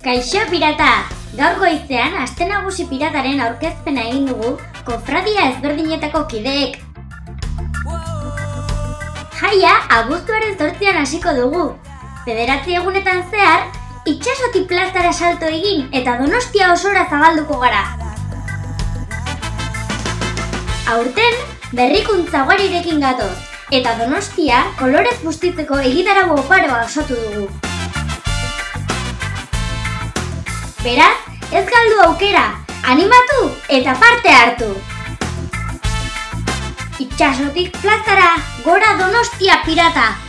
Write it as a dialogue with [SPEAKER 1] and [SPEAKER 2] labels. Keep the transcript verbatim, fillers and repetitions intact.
[SPEAKER 1] Kaixo pirata! Gaur goizean Aste Nagusi Pirataren aurkezpena egin dugu kofradia ezberdinetako kideek. Jaia abuztuaren zortzian hasiko dugu. Bederatzi egunetan zehar, itsasotik plazara salto egin eta Donostia osora zabalduko gara. Aurten, berrikuntza ugarirekin gatoz, eta Donostia kolorez bustitzeko egitarau oparoa osatu dugu. Beraz, ez galdu aukera, animatu eta parte hartu! Itsasotik plazara, gora Donostia pirata!